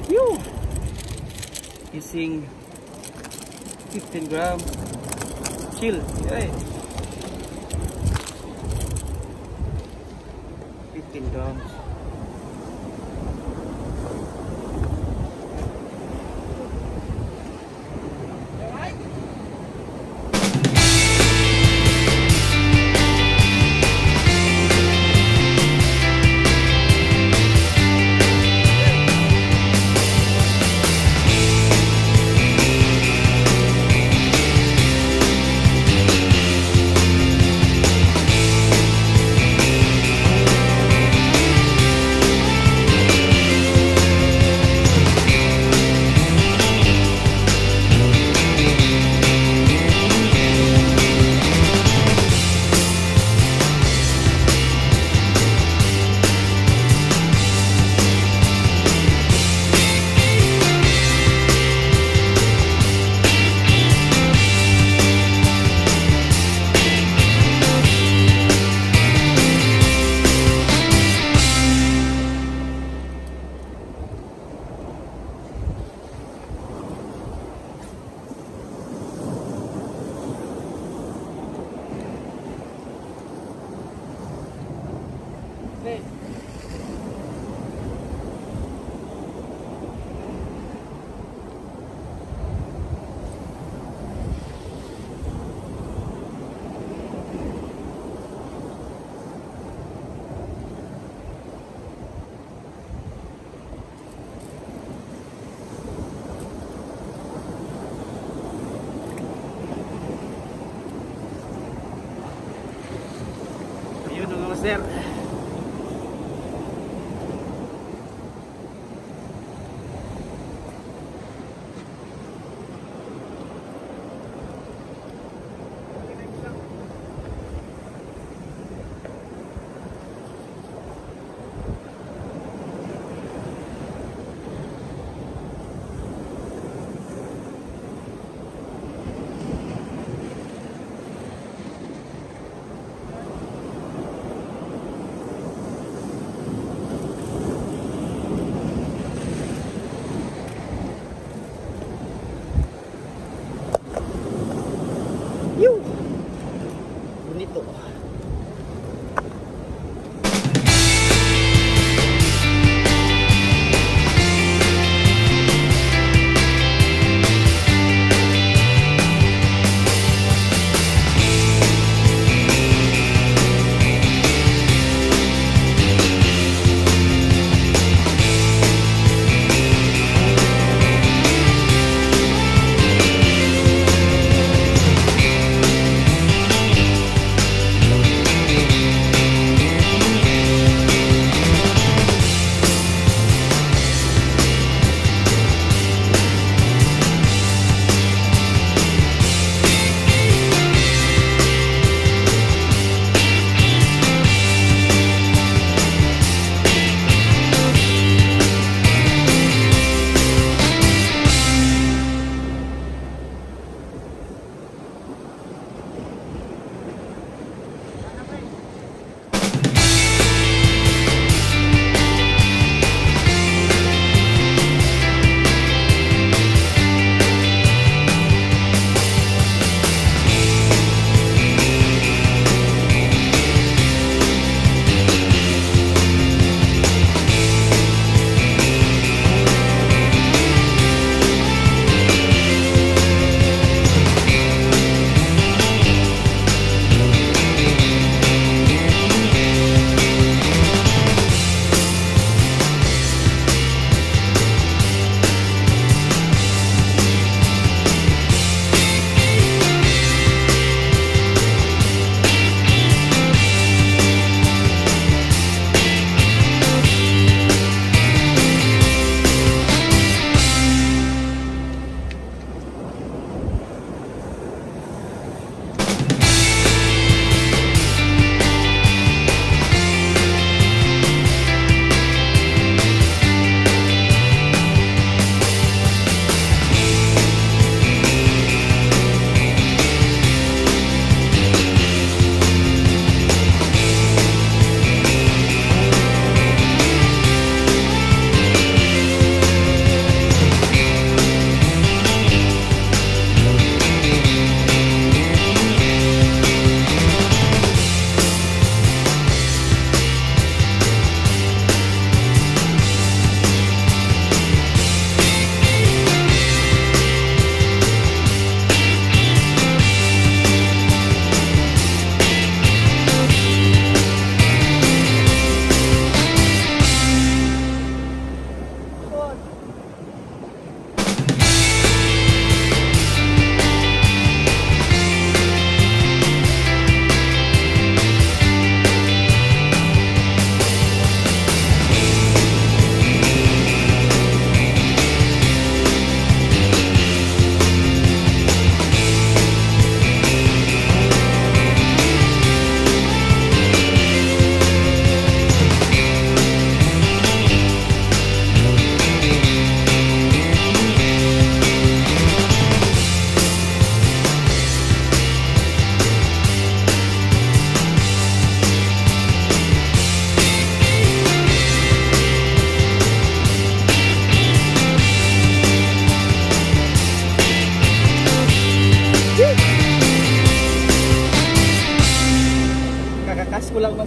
Phew! Using 15 grams. Chill. Hey. 15 grams. There.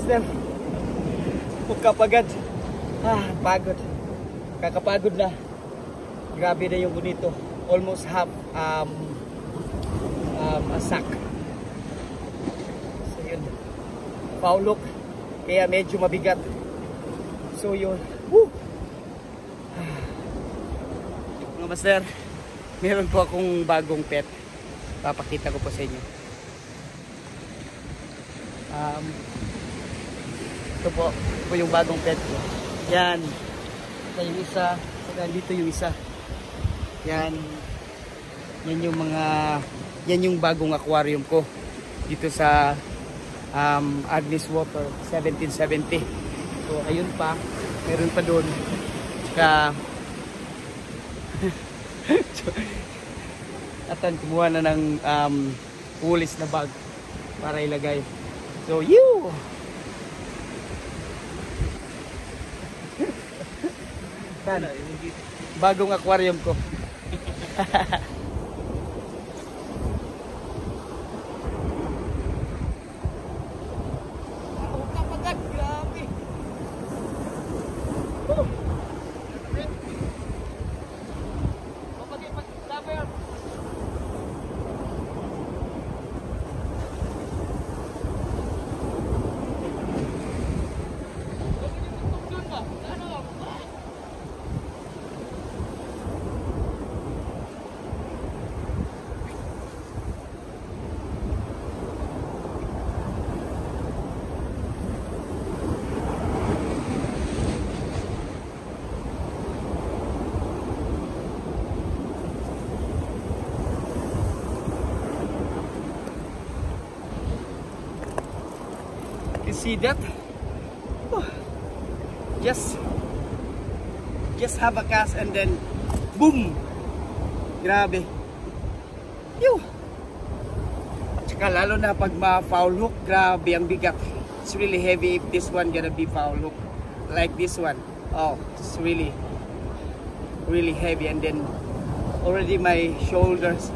master. Kapagad. Pagod. Kakapagod na. Grabe na yung bonito. Almost half a sack. So yun. Foul hook. Kaya medyo mabigat. So yun. Woo! Mga master, meron po akong bagong pet. Papakita ko po sa inyo. Ito po yung bagong pet ko. Yan. Ito yung isa. Dito yung isa. Yan. Yan yung bagong aquarium ko. Dito sa Agnes Water 1770. So ayun pa. Meron pa doon. Atan, kumuha na ng pulis na bag para ilagay. So you bagong aquarium ko. See that? Just have a cast and then boom. Grabe. Yo. Tsaka lalo na pag ma-foul hook, grabe ang bigat. It's really heavy if this one gonna be foul hook. Like this one. Oh, it's really heavy, and then already my shoulders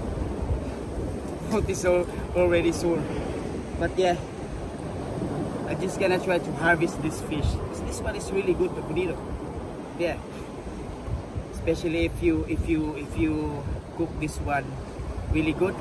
is already sore. But yeah, I'm just gonna try to harvest this fish. This one is really good, bonito. Yeah. Especially if you cook this one really good.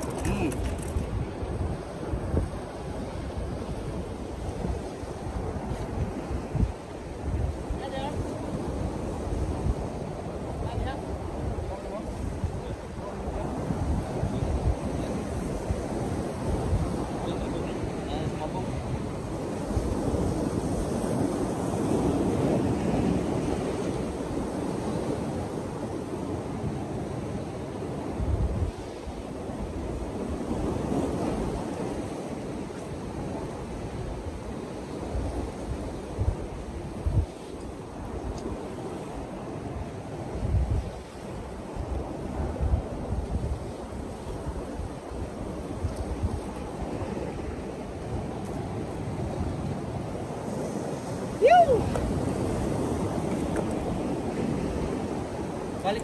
Balik.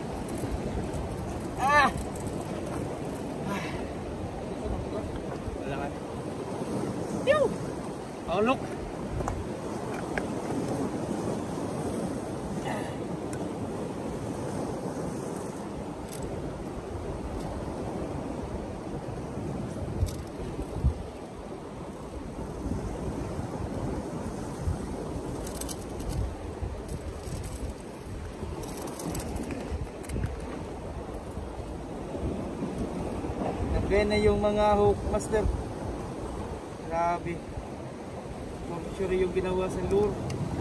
Wala ka. Yo! Oh, look. Kaya na yung mga hook master. Grabe. Sure yung ginawa sa lure.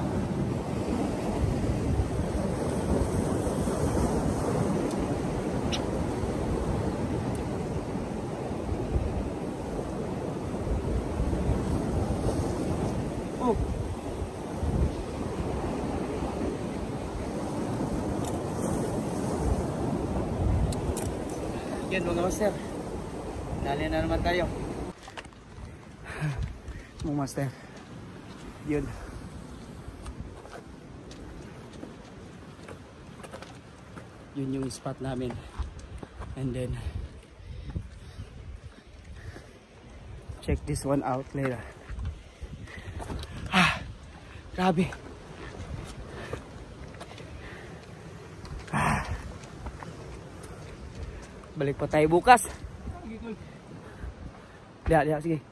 Oh. Yan mga master. Dali na naman tayo. Mga master. Yun. Yun yung spot namin. And then check this one out later. Grabe. Balik pa tayo bukas. Lihat, lihat, sige.